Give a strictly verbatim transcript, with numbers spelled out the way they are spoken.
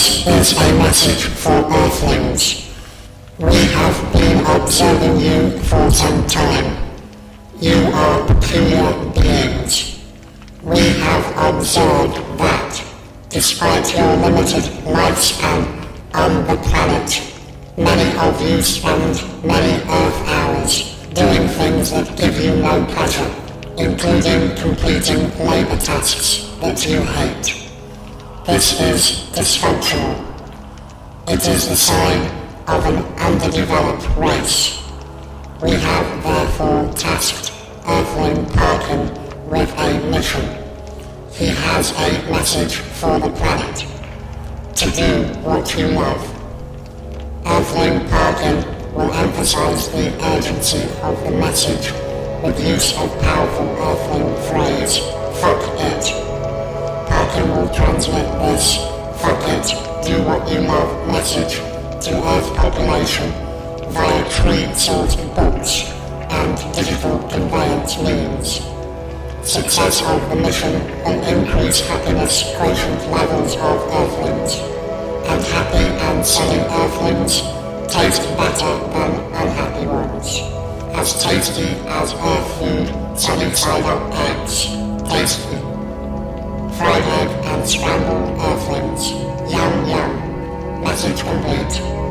This is a message for Earthlings. We have been observing you for some time. You are peculiar beings. We have observed that, despite your limited lifespan on the planet, many of you spend many Earth hours doing things that give you no pleasure, including completing labor tasks that you hate. This is dysfunctional. It is a sign of an underdeveloped race. We have therefore tasked Earthling Parkin with a mission. He has a message for the planet. To do what you love. Earthling Parkin will emphasize the urgency of the message with use of powerful Earthling phrase, fuck it. Parkin will transmit this, fuck it, do what you love message to Earth population via tree-sorted books and digital conveyance means. Success of the mission will increase happiness quotient levels of Earthlings, and happy and sunny Earthlings taste better than unhappy ones. As tasty as Earth food, sunny side-up eggs, tasty. Fried egg and scrambled Earthlings, yum yum. Message complete.